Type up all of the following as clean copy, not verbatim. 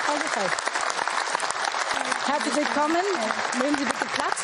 Frau Giffey. Herzlich willkommen. Nehmen Sie bitte Platz.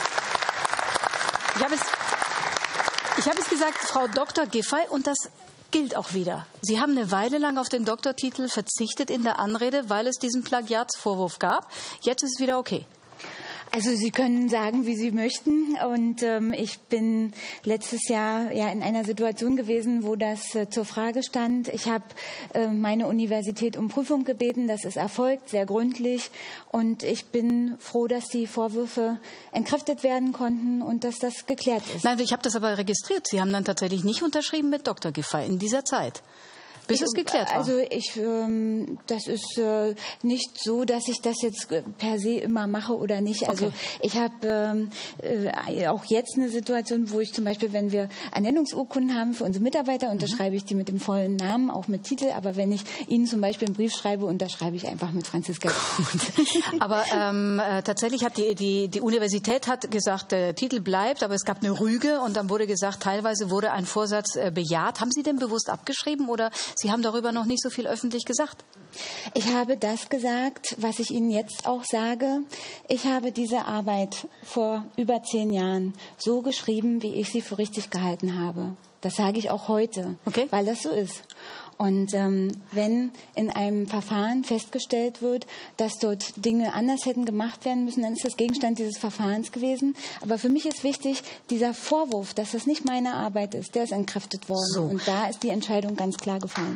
Ich habe es gesagt, Frau Dr. Giffey, und das gilt auch wieder. Sie haben eine Weile lang auf den Doktortitel verzichtet in der Anrede, weil es diesen Plagiatsvorwurf gab. Jetzt ist es wieder okay. Also Sie können sagen, wie Sie möchten. Und ich bin letztes Jahr ja in einer Situation gewesen, wo das zur Frage stand. Ich habe meine Universität um Prüfung gebeten. Das ist erfolgt, sehr gründlich. Und ich bin froh, dass die Vorwürfe entkräftet werden konnten und dass das geklärt ist. Nein, ich habe das aber registriert. Sie haben dann tatsächlich nicht unterschrieben mit Dr. Giffey in dieser Zeit. Bis es geklärt war. Also das ist nicht so, dass ich das jetzt per se immer mache oder nicht. Also okay. Ich habe auch jetzt eine Situation, wo ich zum Beispiel, wenn wir Ernennungsurkunden haben für unsere Mitarbeiter, unterschreibe ich die mit dem vollen Namen, auch mit Titel. Aber wenn ich Ihnen zum Beispiel einen Brief schreibe, unterschreibe ich einfach mit Franziska. Aber tatsächlich hat die Universität hat gesagt, der Titel bleibt, aber es gab eine Rüge und dann wurde gesagt, teilweise wurde ein Vorsatz bejaht. Haben Sie den bewusst abgeschrieben oder Sie haben darüber noch nicht so viel öffentlich gesagt? Ich habe das gesagt, was ich Ihnen jetzt auch sage. Ich habe diese Arbeit vor über 10 Jahren so geschrieben, wie ich sie für richtig gehalten habe. Das sage ich auch heute, okay. Weil das so ist. Und wenn in einem Verfahren festgestellt wird, dass dort Dinge anders hätten gemacht werden müssen, dann ist das Gegenstand dieses Verfahrens gewesen. Aber für mich ist wichtig, dieser Vorwurf, dass das nicht meine Arbeit ist, der ist entkräftet worden. So. Und da ist die Entscheidung ganz klar gefallen.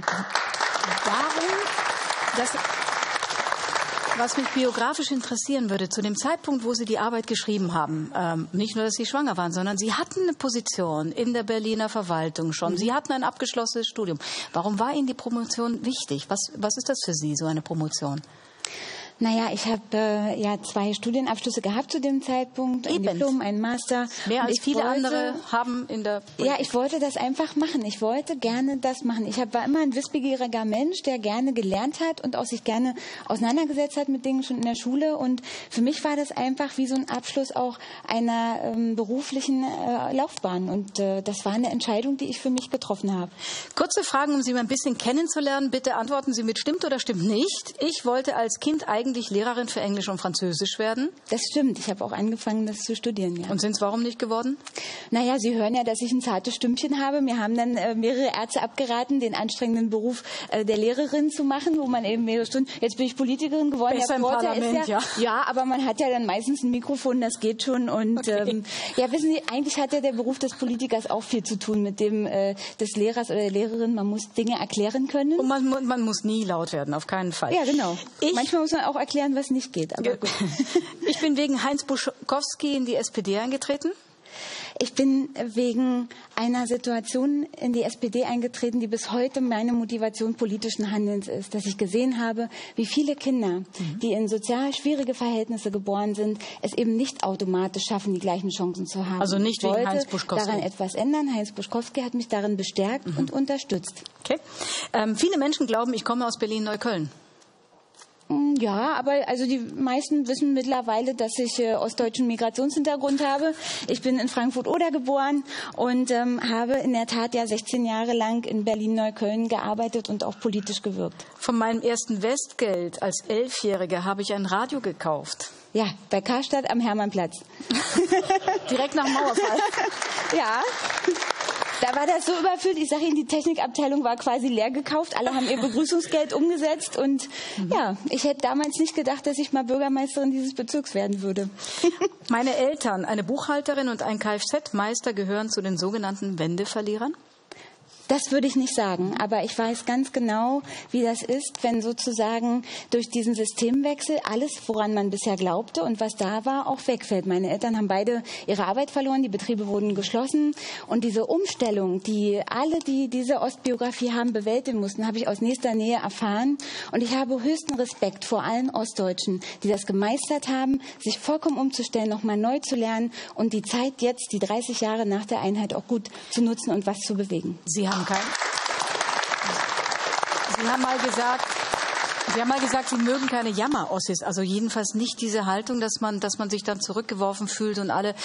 Was mich biografisch interessieren würde, zu dem Zeitpunkt, wo Sie die Arbeit geschrieben haben, nicht nur, dass Sie schwanger waren, sondern Sie hatten eine Position in der Berliner Verwaltung schon. Sie hatten ein abgeschlossenes Studium. Warum war Ihnen die Promotion wichtig? Was ist das für Sie, so eine Promotion? Naja, ich habe ja 2 Studienabschlüsse gehabt zu dem Zeitpunkt, ein Diplom, ein Master. Mehr als viele andere haben in der Politik. Ja, ich wollte das einfach machen. Ich wollte gerne das machen. Ich war immer ein wissbegieriger Mensch, der gerne gelernt hat und auch sich gerne auseinandergesetzt hat mit Dingen schon in der Schule. Und für mich war das einfach wie so ein Abschluss auch einer beruflichen Laufbahn. Und das war eine Entscheidung, die ich für mich getroffen habe. Kurze Fragen, um Sie mal ein bisschen kennenzulernen. Bitte antworten Sie mit stimmt oder stimmt nicht. Ich wollte als Kind eigentlich Lehrerin für Englisch und Französisch werden. Das stimmt. Ich habe auch angefangen, das zu studieren. Ja. Und sind es warum nicht geworden? Naja, Sie hören ja, dass ich ein zartes Stimmchen habe. Mir haben dann mehrere Ärzte abgeraten, den anstrengenden Beruf der Lehrerin zu machen, wo man eben mehrere Stunden... Jetzt bin ich Politikerin geworden. Besser im Parlament, ja. Ja, aber man hat ja dann meistens ein Mikrofon, das geht schon. Und okay. Ja, wissen Sie, eigentlich hat ja der Beruf des Politikers auch viel zu tun mit dem des Lehrers oder der Lehrerin. Man muss Dinge erklären können. Und man muss nie laut werden, auf keinen Fall. Ja, genau. Manchmal muss man auch erklären, was nicht geht. Aber gut. Ich bin wegen Heinz Buschkowski in die SPD eingetreten. Ich bin wegen einer Situation in die SPD eingetreten, die bis heute meine Motivation politischen Handelns ist. Dass ich gesehen habe, wie viele Kinder, die in sozial schwierige Verhältnisse geboren sind, es eben nicht automatisch schaffen, die gleichen Chancen zu haben. Also nicht wegen Heinz Buschkowski. Ich wollte daran etwas ändern. Heinz Buschkowski hat mich darin bestärkt und unterstützt. Okay. Viele Menschen glauben, ich komme aus Berlin-Neukölln. Ja, aber also die meisten wissen mittlerweile, dass ich ostdeutschen Migrationshintergrund habe. Ich bin in Frankfurt-Oder geboren und habe in der Tat ja 16 Jahre lang in Berlin-Neukölln gearbeitet und auch politisch gewirkt. Von meinem ersten Westgeld als 11-Jährige habe ich ein Radio gekauft. Ja, bei Karstadt am Hermannplatz. Direkt nach dem Mauerfall. Ja. Da war das so überfüllt. Ich sage Ihnen, die Technikabteilung war quasi leer gekauft. Alle haben ihr Begrüßungsgeld umgesetzt. Und ja, ich hätte damals nicht gedacht, dass ich mal Bürgermeisterin dieses Bezirks werden würde. Meine Eltern, eine Buchhalterin und ein Kfz-Meister, gehören zu den sogenannten Wendeverlierern? Das würde ich nicht sagen, aber ich weiß ganz genau, wie das ist, wenn sozusagen durch diesen Systemwechsel alles, woran man bisher glaubte und was da war, auch wegfällt. Meine Eltern haben beide ihre Arbeit verloren, die Betriebe wurden geschlossen und diese Umstellung, die alle, die diese Ostbiografie haben, bewältigen mussten, habe ich aus nächster Nähe erfahren und ich habe höchsten Respekt vor allen Ostdeutschen, die das gemeistert haben, sich vollkommen umzustellen, nochmal neu zu lernen und die Zeit jetzt, die 30 Jahre nach der Einheit, auch gut zu nutzen und was zu bewegen. Sie haben mal gesagt, Sie haben mal gesagt, Sie mögen keine Jammer-Ossis, also jedenfalls nicht diese Haltung, dass man sich dann zurückgeworfen fühlt und alle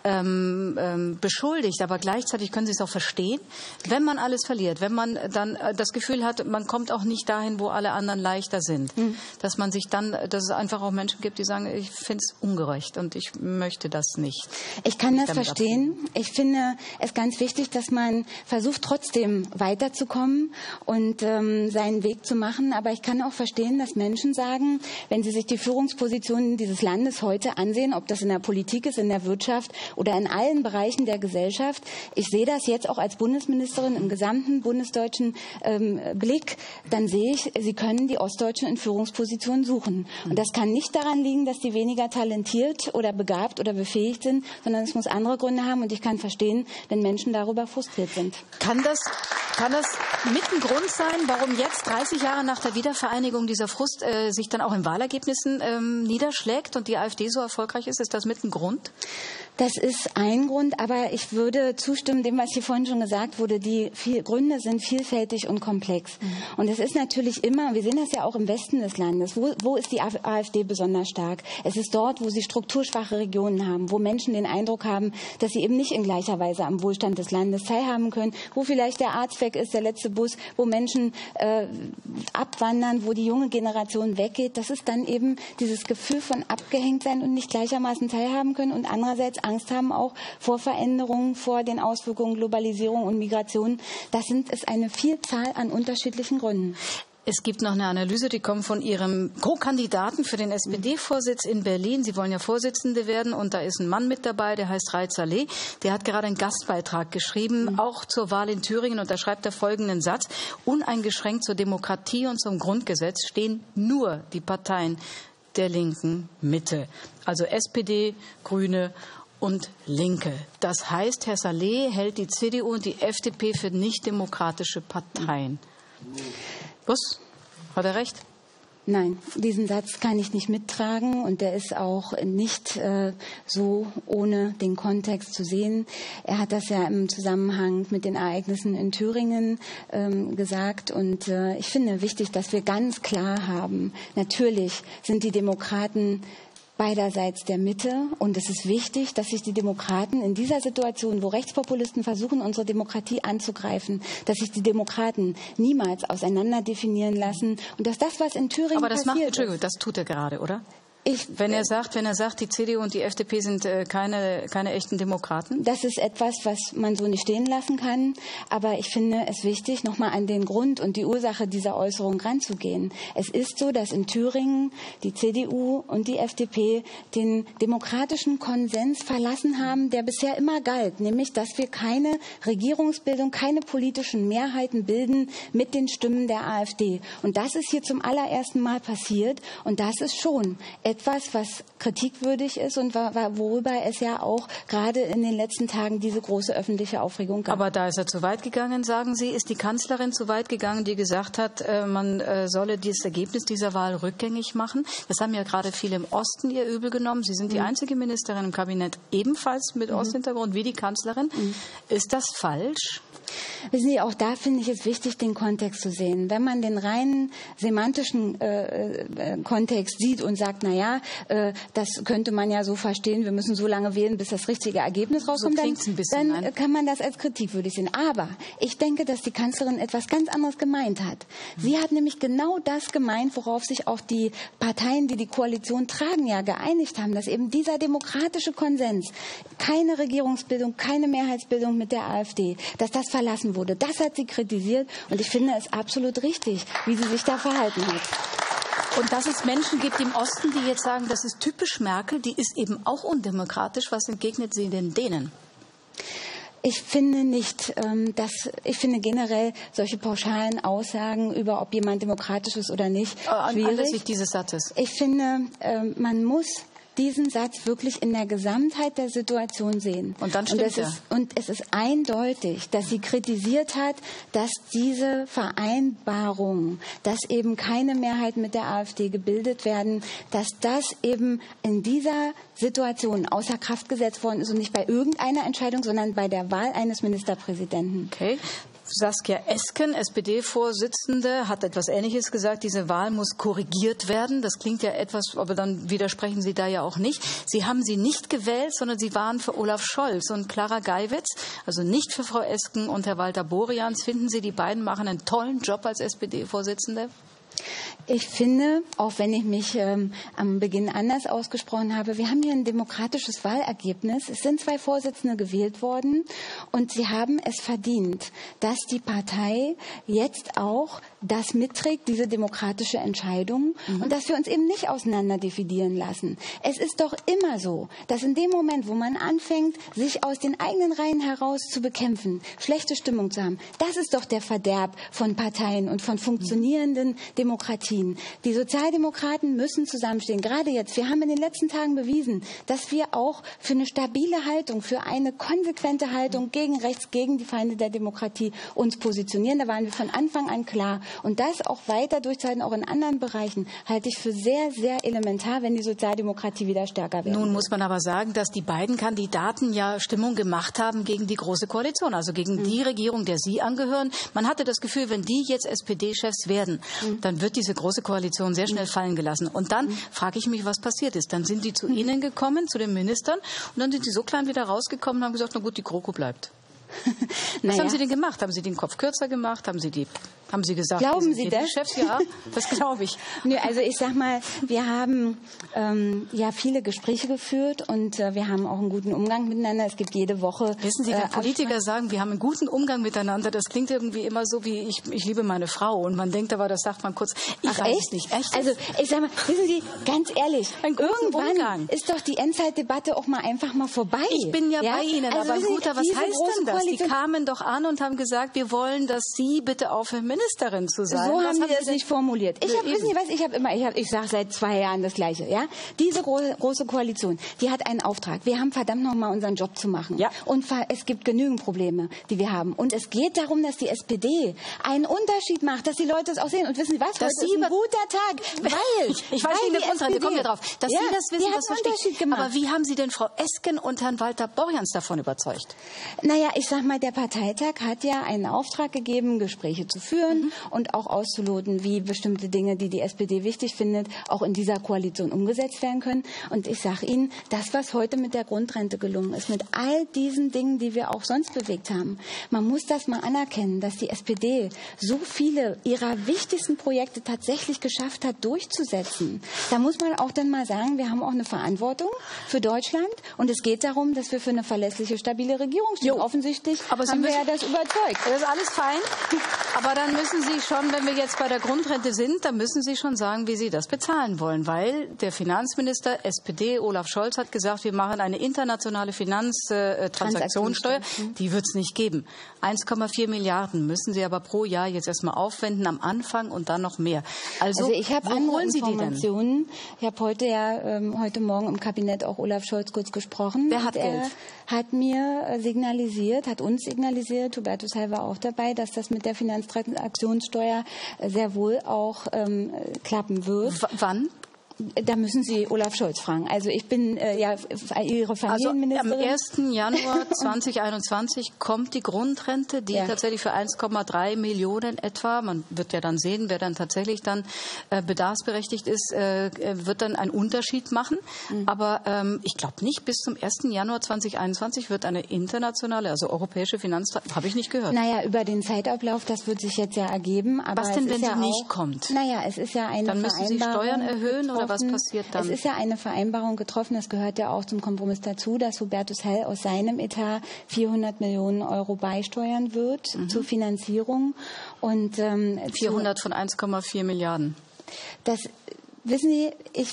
beschuldigt. Aber gleichzeitig können Sie es auch verstehen, wenn man alles verliert, wenn man dann das Gefühl hat, man kommt auch nicht dahin, wo alle anderen leichter sind. Dass man sich dann, dass es einfach auch Menschen gibt, die sagen, ich finde es ungerecht und ich möchte das nicht. Ich kann das verstehen. Ich finde es ganz wichtig, dass man versucht, trotzdem weiterzukommen und seinen Weg zu machen. Aber ich kann auch verstehen, dass Menschen sagen, wenn sie sich die Führungspositionen dieses Landes heute ansehen, ob das in der Politik ist, in der Wirtschaft oder in allen Bereichen der Gesellschaft, ich sehe das jetzt auch als Bundesministerin im gesamten bundesdeutschen Blick, dann sehe ich, sie können die Ostdeutschen in Führungspositionen suchen. Und das kann nicht daran liegen, dass die weniger talentiert oder begabt oder befähigt sind, sondern es muss andere Gründe haben. Und ich kann verstehen, wenn Menschen darüber frustriert sind. Kann das mit ein Grund sein, warum jetzt 30 Jahre nach der Wiedervereinigung dieser Frust sich dann auch in Wahlergebnissen niederschlägt und die AfD so erfolgreich ist? Ist das mit ein Grund? Das ist ein Grund, aber ich würde zustimmen dem, was hier vorhin schon gesagt wurde. Die Gründe sind vielfältig und komplex. Und es ist natürlich immer, wir sehen das ja auch im Westen des Landes, wo ist die AfD besonders stark? Es ist dort, wo sie strukturschwache Regionen haben, wo Menschen den Eindruck haben, dass sie eben nicht in gleicher Weise am Wohlstand des Landes teilhaben können, wo vielleicht der Arzt weg ist, der letzte Bus, wo Menschen abwandern, wo die junge Generation weggeht. Das ist dann eben dieses Gefühl von Abgehängtsein und nicht gleichermaßen teilhaben können und andererseits Angst haben auch vor Veränderungen, vor den Auswirkungen Globalisierung und Migration. Das ist eine Vielzahl an unterschiedlichen Gründen. Es gibt noch eine Analyse, die kommt von Ihrem Co-Kandidaten für den SPD-Vorsitz in Berlin. Sie wollen ja Vorsitzende werden und da ist ein Mann mit dabei, der heißt Raed Saleh. Der hat gerade einen Gastbeitrag geschrieben, auch zur Wahl in Thüringen, und da schreibt er folgenden Satz: Uneingeschränkt zur Demokratie und zum Grundgesetz stehen nur die Parteien der linken Mitte. Also SPD, Grüne und Linke. Das heißt, Herr Saleh hält die CDU und die FDP für nicht-demokratische Parteien. Was? Hat er recht? Nein, diesen Satz kann ich nicht mittragen und der ist auch nicht so ohne den Kontext zu sehen. Er hat das ja im Zusammenhang mit den Ereignissen in Thüringen gesagt und ich finde wichtig, dass wir ganz klar haben, natürlich sind die Demokraten beiderseits der Mitte. Und es ist wichtig, dass sich die Demokraten in dieser Situation, wo Rechtspopulisten versuchen, unsere Demokratie anzugreifen, dass sich die Demokraten niemals auseinander definieren lassen. Und dass das, was in Thüringen passiert ist, das tut er gerade, oder? Wenn er sagt, die CDU und die FDP sind keine echten Demokraten? Das ist etwas, was man so nicht stehen lassen kann. Aber ich finde es wichtig, nochmal an den Grund und die Ursache dieser Äußerung ranzugehen. Es ist so, dass in Thüringen die CDU und die FDP den demokratischen Konsens verlassen haben, der bisher immer galt, nämlich, dass wir keine Regierungsbildung, keine politischen Mehrheiten bilden mit den Stimmen der AfD. Und das ist hier zum allerersten Mal passiert. Und das ist schon etwas, was kritikwürdig ist und worüber es ja auch gerade in den letzten Tagen diese große öffentliche Aufregung gab. Aber da ist er zu weit gegangen, sagen Sie. Ist die Kanzlerin zu weit gegangen, die gesagt hat, man solle das Ergebnis dieser Wahl rückgängig machen? Das haben ja gerade viele im Osten ihr übel genommen. Sie sind die einzige Ministerin im Kabinett ebenfalls mit Osthintergrund wie die Kanzlerin. Ist das falsch? Wissen Sie, auch da finde ich es wichtig, den Kontext zu sehen. Wenn man den reinen semantischen Kontext sieht und sagt, na ja, das könnte man ja so verstehen, wir müssen so lange wählen, bis das richtige Ergebnis rauskommt, dann kann man das als kritikwürdig sehen. Aber ich denke, dass die Kanzlerin etwas ganz anderes gemeint hat. Sie hat nämlich genau das gemeint, worauf sich auch die Parteien, die die Koalition tragen, ja geeinigt haben, dass eben dieser demokratische Konsens, keine Regierungsbildung, keine Mehrheitsbildung mit der AfD, dass das verlassen wurde. Das hat sie kritisiert und ich finde es absolut richtig, wie sie sich da verhalten hat. Und dass es Menschen gibt im Osten, die jetzt sagen, das ist typisch Merkel, die ist eben auch undemokratisch. Was entgegnet sie denn denen? Ich finde nicht, ich finde generell solche pauschalen Aussagen über, ob jemand demokratisch ist oder nicht, schwierig. Anlässlich dieses Satzes. Ich finde, man muss diesen Satz wirklich in der Gesamtheit der Situation sehen. Und dann stimmt er. Und es ist eindeutig, dass sie kritisiert hat, dass diese Vereinbarung, dass eben keine Mehrheit mit der AfD gebildet werden, dass das eben in dieser Situation außer Kraft gesetzt worden ist und nicht bei irgendeiner Entscheidung, sondern bei der Wahl eines Ministerpräsidenten. Okay. Saskia Esken, SPD-Vorsitzende, hat etwas Ähnliches gesagt. Diese Wahl muss korrigiert werden. Das klingt ja etwas, aber dann widersprechen Sie da ja auch nicht. Sie haben sie nicht gewählt, sondern Sie waren für Olaf Scholz und Clara Geiwitz, also nicht für Frau Esken und Herr Walter Borjans. Finden Sie, die beiden machen einen tollen Job als SPD-Vorsitzende? Ich finde, auch wenn ich mich am Beginn anders ausgesprochen habe, wir haben hier ein demokratisches Wahlergebnis. Es sind 2 Vorsitzende gewählt worden und sie haben es verdient, dass die Partei jetzt auch das mitträgt, diese demokratische Entscheidung, und dass wir uns eben nicht auseinander dividieren lassen. Es ist doch immer so, dass in dem Moment, wo man anfängt, sich aus den eigenen Reihen heraus zu bekämpfen, schlechte Stimmung zu haben, das ist doch der Verderb von Parteien und von funktionierenden Demokratien. Die Sozialdemokraten müssen zusammenstehen. Gerade jetzt. Wir haben in den letzten Tagen bewiesen, dass wir auch für eine stabile Haltung, für eine konsequente Haltung gegen rechts, gegen die Feinde der Demokratie uns positionieren. Da waren wir von Anfang an klar. Und das auch weiter durchzuhalten, auch in anderen Bereichen, halte ich für sehr, sehr elementar, wenn die Sozialdemokratie wieder stärker wird. Nun muss man aber sagen, dass die beiden Kandidaten ja Stimmung gemacht haben gegen die Große Koalition, also gegen die Regierung, der Sie angehören. Man hatte das Gefühl, wenn die jetzt SPD-Chefs werden, dann wird diese Große Koalition sehr schnell fallen gelassen. Und dann frage ich mich, was passiert ist. Dann sind die zu Ihnen gekommen, zu den Ministern, und dann sind sie so klein wieder rausgekommen und haben gesagt, na gut, die GroKo bleibt. Was haben Sie denn gemacht? Haben Sie den Kopf kürzer gemacht? Haben Sie gesagt, glauben Sie das? Chefs? Ja, das glaube ich. Nö, also ich sag mal, wir haben ja viele Gespräche geführt und wir haben auch einen guten Umgang miteinander. Es gibt jede Woche. Wissen Sie, wenn Politiker sagen, wir haben einen guten Umgang miteinander, das klingt irgendwie immer so wie ich liebe meine Frau, und man denkt aber, das sagt man kurz. Ich weiß es nicht. Echt? Also ich sag mal, wissen Sie, ganz ehrlich, irgendwann Umgang. ist doch die Endzeitdebatte auch mal einfach mal vorbei. Ich bin ja bei Ihnen, also, aber gut, was heißt denn das? Die Koalition, kamen doch an und haben gesagt, wir wollen, dass Sie bitte aufhören, Ministerin zu sein. So haben die das nicht formuliert. Wissen Sie was, ich sage seit 2 Jahren das Gleiche. Ja? Diese große Koalition, die hat einen Auftrag. Wir haben verdammt nochmal unseren Job zu machen. Ja. Und es gibt genügend Probleme, die wir haben. Und es geht darum, dass die SPD einen Unterschied macht, dass die Leute es auch sehen. Und wissen Sie was, heute ist ein guter Tag, weil ich weiß nicht, der Grundrente, kommen wir drauf. Dass Sie das wissen, das verstehe ich. Aber wie haben Sie denn Frau Esken und Herrn Walter Borjans davon überzeugt? Naja, ich sag mal, der Parteitag hat ja einen Auftrag gegeben, Gespräche zu führen und auch auszuloten, wie bestimmte Dinge, die die SPD wichtig findet, auch in dieser Koalition umgesetzt werden können. Und ich sage Ihnen, das, was heute mit der Grundrente gelungen ist, mit all diesen Dingen, die wir auch sonst bewegt haben, man muss das mal anerkennen, dass die SPD so viele ihrer wichtigsten Projekte tatsächlich geschafft hat, durchzusetzen. Da muss man auch dann mal sagen, wir haben auch eine Verantwortung für Deutschland, und es geht darum, dass wir für eine verlässliche, stabile Regierung stehen. Offensichtlich haben wir ja das überzeugt. Das ist alles fein, aber dann müssen Sie schon, wenn wir jetzt bei der Grundrente sind, dann müssen Sie schon sagen, wie Sie das bezahlen wollen, weil der Finanzminister SPD, Olaf Scholz, hat gesagt, wir machen eine internationale Finanztransaktionssteuer. Die wird es nicht geben. 1,4 Milliarden müssen Sie aber pro Jahr jetzt erstmal aufwenden am Anfang und dann noch mehr. Also ich habe andere Informationen. Ich habe heute Morgen im Kabinett auch Olaf Scholz kurz gesprochen. Wer hat Geld? Hat mir signalisiert, hat uns signalisiert, Hubertus Heil war auch dabei, dass das mit der Finanztransaktionssteuer sehr wohl auch klappen wird. Wann? Da müssen Sie Olaf Scholz fragen. Also ich bin Ihre Familienministerin. Also am 1. Januar 2021 kommt die Grundrente, die tatsächlich für 1,3 Millionen etwa, man wird ja dann sehen, wer dann tatsächlich dann bedarfsberechtigt ist, wird dann einen Unterschied machen. Aber ich glaube nicht, bis zum 1. Januar 2021 wird eine internationale, also europäische Finanztransaktion, habe ich nicht gehört. Naja, über den Zeitablauf, das wird sich jetzt ja ergeben. Aber was denn, wenn sie nicht kommt? Naja, es ist ja eine Dann müssen Sie Steuern erhöhen oder was passiert dann? Es ist ja eine Vereinbarung getroffen, das gehört ja auch zum Kompromiss dazu, dass Hubertus Heil aus seinem Etat 400 Millionen Euro beisteuern wird zur Finanzierung. Und 400 von 1,4 Milliarden. Das wissen Sie,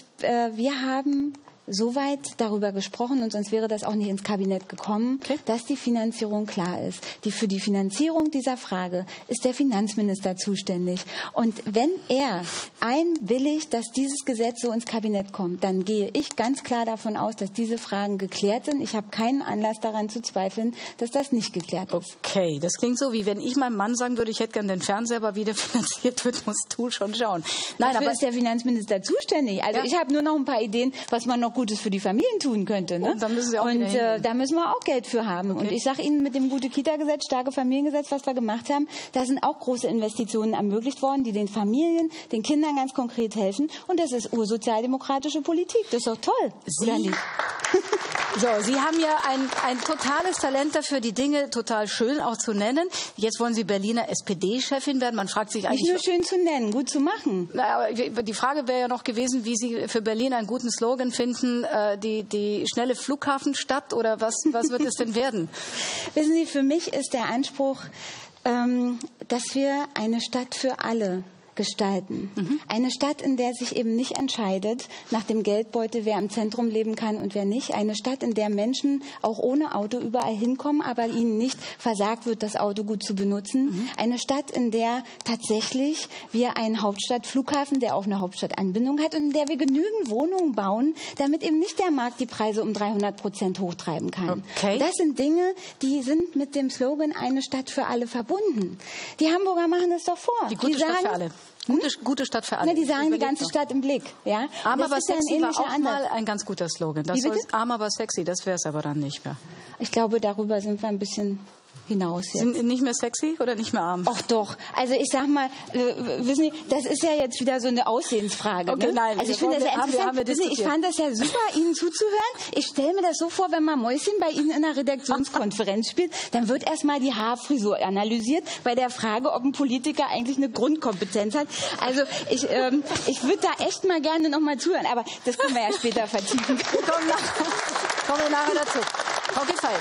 wir haben soweit darüber gesprochen, und sonst wäre das auch nicht ins Kabinett gekommen, dass die Finanzierung klar ist. Für die Finanzierung dieser Frage ist der Finanzminister zuständig. Und wenn er einwilligt, dass dieses Gesetz so ins Kabinett kommt, dann gehe ich ganz klar davon aus, dass diese Fragen geklärt sind. Ich habe keinen Anlass daran zu zweifeln, dass das nicht geklärt ist. Okay, das klingt so, wie wenn ich meinem Mann sagen würde, ich hätte gern den Fernseher, aber wie der finanziert wird, musst du schon schauen. Nein, aber ist der Finanzminister zuständig. Also ich habe nur noch ein paar Ideen, was man noch noch Gutes für die Familien tun könnte. Ne? Und dann müssen Sie auch da müssen wir auch Geld für haben. Okay. Und ich sage Ihnen, mit dem Gute-Kita-Gesetz, starke Familiengesetz, was wir gemacht haben, da sind auch große Investitionen ermöglicht worden, die den Familien, den Kindern ganz konkret helfen. Und das ist ursozialdemokratische Politik. Das ist doch toll. Oder nicht? So, Sie haben ja ein totales Talent dafür, die Dinge total schön auch zu nennen. Jetzt wollen Sie Berliner SPD-Chefin werden. Man fragt sich eigentlich... Nicht nur schön zu nennen, gut zu machen. Die Frage wäre ja noch gewesen, wie Sie für Berlin einen guten Slogan finden, die schnelle Flughafenstadt, oder was wird es denn werden? Wissen Sie, für mich ist der Anspruch, dass wir eine Stadt für alle gestalten. Eine Stadt, in der sich eben nicht entscheidet nach dem Geldbeutel, wer im Zentrum leben kann und wer nicht. Eine Stadt, in der Menschen auch ohne Auto überall hinkommen, aber ihnen nicht versagt wird, das Auto gut zu benutzen. Eine Stadt, in der tatsächlich wir einen Hauptstadtflughafen, der auch eine Hauptstadtanbindung hat und in der wir genügend Wohnungen bauen, damit eben nicht der Markt die Preise um 300% hochtreiben kann. Okay. Das sind Dinge, die sind mit dem Slogan eine Stadt für alle verbunden. Die Hamburger machen es doch vor. Die gute Stadt für alle. Gute Stadt für alle. Na, die sagen die ganze Stadt im Blick. Ja? Arm aber sexy war auch Ansatz. mal ein ganz guter Slogan. Das Arm aber sexy, das wäre es aber dann nicht mehr. Ich glaube, darüber sind wir ein bisschen hinaus jetzt. Sind nicht mehr sexy oder nicht mehr arm? Ach doch. Also ich sag mal, wissen Sie, das ist ja jetzt wieder so eine Aussehensfrage. Okay, ne? nein. Also ich finde das ja interessant. Ich fand das ja super, Ihnen zuzuhören. Ich stelle mir das so vor, wenn man Mäuschen bei Ihnen in einer Redaktionskonferenz spielt, dann wird erstmal die Haarfrisur analysiert bei der Frage, ob ein Politiker eigentlich eine Grundkompetenz hat. Also ich würde da echt mal gerne noch mal zuhören, aber das können wir ja später vertiefen. Kommen wir nachher dazu. Frau Giffey,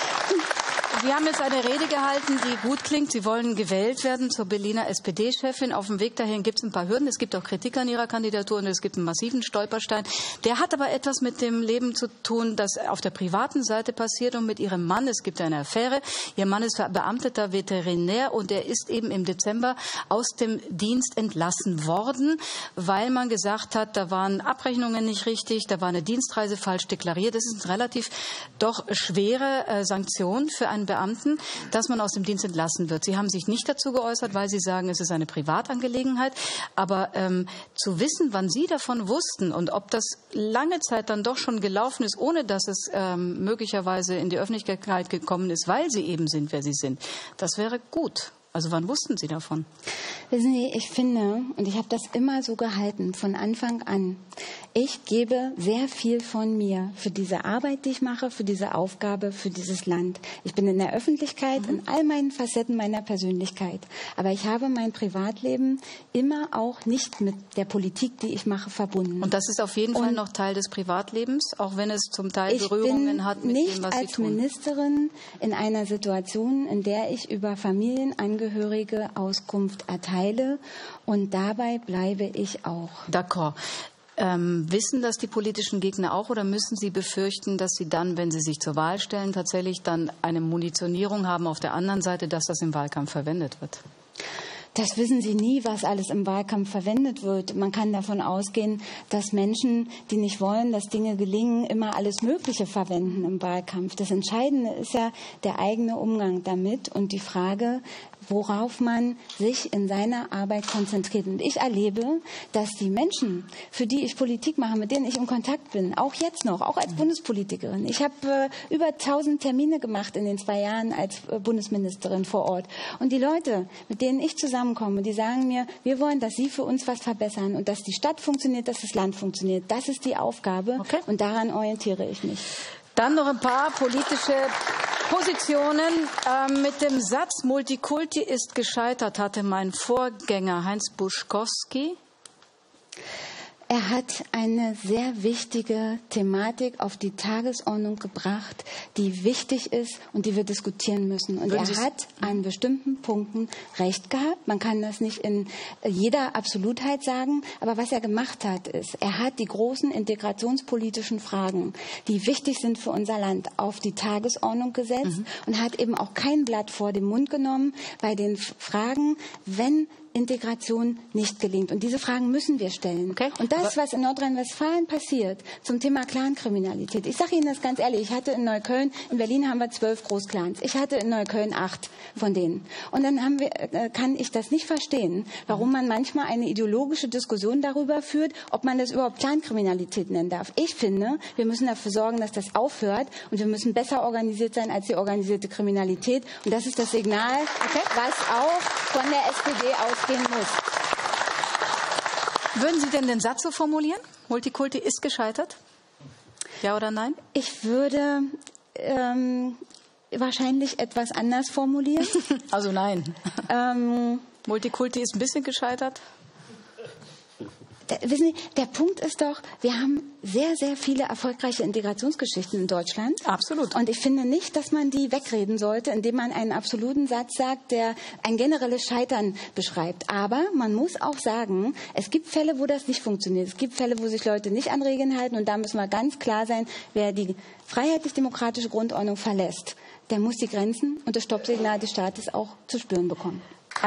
Sie haben jetzt eine Rede gehalten, die gut klingt. Sie wollen gewählt werden zur Berliner SPD-Chefin. Auf dem Weg dahin gibt es ein paar Hürden. Es gibt auch Kritik an Ihrer Kandidatur und es gibt einen massiven Stolperstein. Der hat aber etwas mit dem Leben zu tun, das auf der privaten Seite passiert und mit Ihrem Mann. Es gibt eine Affäre. Ihr Mann ist beamteter Veterinär und er ist eben im Dezember aus dem Dienst entlassen worden, weil man gesagt hat, da waren Abrechnungen nicht richtig, da war eine Dienstreise falsch deklariert. Das ist eine relativ doch schwere Sanktion für einen Beamten, dass man aus dem Dienst entlassen wird. Sie haben sich nicht dazu geäußert, weil Sie sagen, es ist eine Privatangelegenheit. Aber zu wissen, wann Sie davon wussten und ob das lange Zeit dann doch schon gelaufen ist, ohne dass es möglicherweise in die Öffentlichkeit gekommen ist, weil Sie eben sind, wer Sie sind, das wäre gut. Also wann wussten Sie davon? Wissen Sie, ich finde, und ich habe das immer so gehalten, von Anfang an, ich gebe sehr viel von mir für diese Arbeit, die ich mache, für diese Aufgabe, für dieses Land. Ich bin in der Öffentlichkeit, in all meinen Facetten meiner Persönlichkeit. Aber ich habe mein Privatleben immer auch nicht mit der Politik, die ich mache, verbunden. Und das ist auf jeden Fall noch Teil des Privatlebens, auch wenn es zum Teil Berührungen hat mit dem, was Sie tun. Ich bin nicht als Ministerin in einer Situation, in der ich über Familienangehörige Auskunft erteile. Und dabei bleibe ich auch. D'accord. Wissen das die politischen Gegner auch oder müssen sie befürchten, dass sie dann, wenn sie sich zur Wahl stellen, tatsächlich dann eine Munitionierung haben auf der anderen Seite, dass das im Wahlkampf verwendet wird? Das wissen Sie nie, was alles im Wahlkampf verwendet wird. Man kann davon ausgehen, dass Menschen, die nicht wollen, dass Dinge gelingen, immer alles Mögliche verwenden im Wahlkampf. Das Entscheidende ist ja der eigene Umgang damit und die Frage, worauf man sich in seiner Arbeit konzentriert. Und ich erlebe, dass die Menschen, für die ich Politik mache, mit denen ich in Kontakt bin, auch jetzt noch, auch als Bundespolitikerin. Ich habe über 1000 Termine gemacht in den 2 Jahren als Bundesministerin vor Ort. Und die Leute, mit denen ich zusammenkomme, die sagen mir, wir wollen, dass Sie für uns was verbessern und dass die Stadt funktioniert, dass das Land funktioniert. Das ist die Aufgabe und daran orientiere ich mich. Dann noch ein paar politische Positionen. Mit dem Satz Multikulti ist gescheitert, hatte mein Vorgänger Heinz Buschkowski. Er hat eine sehr wichtige Thematik auf die Tagesordnung gebracht, die wichtig ist und die wir diskutieren müssen. Und er hat an bestimmten Punkten recht gehabt. Man kann das nicht in jeder Absolutheit sagen. Aber was er gemacht hat, ist, er hat die großen integrationspolitischen Fragen, die wichtig sind für unser Land, auf die Tagesordnung gesetzt und hat eben auch kein Blatt vor den Mund genommen bei den Fragen, wenn Integration nicht gelingt. Und diese Fragen müssen wir stellen. Okay. Und das, was in Nordrhein-Westfalen passiert zum Thema Clankriminalität, ich sage Ihnen das ganz ehrlich, ich hatte in Neukölln, in Berlin haben wir 12 Großclans, ich hatte in Neukölln 8 von denen. Und dann kann ich das nicht verstehen, warum man manchmal eine ideologische Diskussion darüber führt, ob man das überhaupt Clankriminalität nennen darf. Ich finde, wir müssen dafür sorgen, dass das aufhört und wir müssen besser organisiert sein als die organisierte Kriminalität. Und das ist das Signal, was auch von der SPD ausgehen muss. Würden Sie denn den Satz so formulieren? Multikulti ist gescheitert? Ja oder nein? Ich würde wahrscheinlich etwas anders formulieren. Also nein. Multikulti ist ein bisschen gescheitert? Wissen Sie, der Punkt ist doch, wir haben sehr, sehr viele erfolgreiche Integrationsgeschichten in Deutschland. Absolut. Und ich finde nicht, dass man die wegreden sollte, indem man einen absoluten Satz sagt, der ein generelles Scheitern beschreibt. Aber man muss auch sagen, es gibt Fälle, wo das nicht funktioniert. Es gibt Fälle, wo sich Leute nicht an Regeln halten. Und da müssen wir ganz klar sein, wer die freiheitlich-demokratische Grundordnung verlässt, der muss die Grenzen und das Stoppsignal des Staates auch zu spüren bekommen.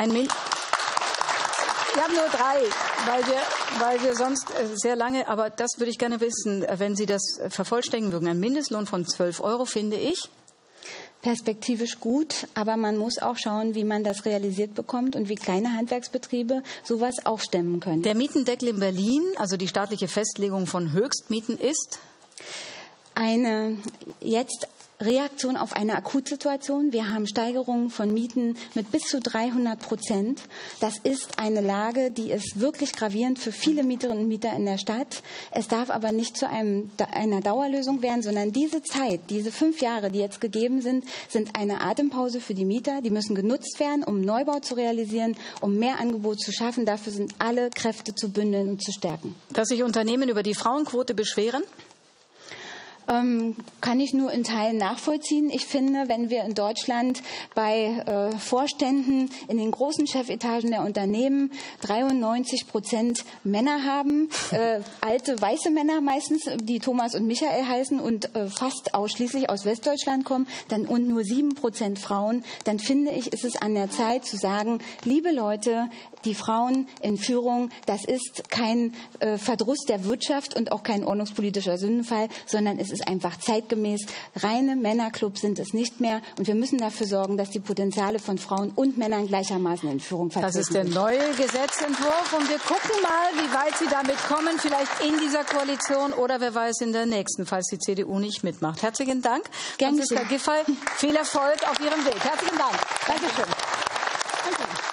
Wir haben nur 3, weil wir sonst sehr lange, aber das würde ich gerne wissen, wenn Sie das vervollständigen würden. Ein Mindestlohn von 12 € finde ich perspektivisch gut, aber man muss auch schauen, wie man das realisiert bekommt und wie kleine Handwerksbetriebe sowas auch stemmen können. Der Mietendeckel in Berlin, also die staatliche Festlegung von Höchstmieten ist? Eine jetzt Reaktion auf eine Akutsituation. Wir haben Steigerungen von Mieten mit bis zu 300%. Das ist eine Lage, die ist wirklich gravierend für viele Mieterinnen und Mieter in der Stadt. Es darf aber nicht zu einer Dauerlösung werden, sondern diese Zeit, diese 5 Jahre, die jetzt gegeben sind, sind eine Atempause für die Mieter. Die müssen genutzt werden, um Neubau zu realisieren, um mehr Angebot zu schaffen. Dafür sind alle Kräfte zu bündeln und zu stärken. Dass sich Unternehmen über die Frauenquote beschweren? Kann ich nur in Teilen nachvollziehen. Ich finde, wenn wir in Deutschland bei Vorständen in den großen Chefetagen der Unternehmen 93% Männer haben, alte weiße Männer meistens, die Thomas und Michael heißen und fast ausschließlich aus Westdeutschland kommen, und nur 7% Frauen, dann finde ich, ist es an der Zeit zu sagen, liebe Leute, die Frauen in Führung, das ist kein Verdruss der Wirtschaft und auch kein ordnungspolitischer Sündenfall, sondern es ist einfach zeitgemäß. Reine Männerclubs sind es nicht mehr. Und wir müssen dafür sorgen, dass die Potenziale von Frauen und Männern gleichermaßen in Führung vertreten sind. Das ist der neue Gesetzentwurf. Und wir gucken mal, wie weit Sie damit kommen. Vielleicht in dieser Koalition oder wer weiß in der nächsten, falls die CDU nicht mitmacht. Herzlichen Dank. Gerne. Franziska Giffey, viel Erfolg auf Ihrem Weg. Herzlichen Dank. Dankeschön. Danke.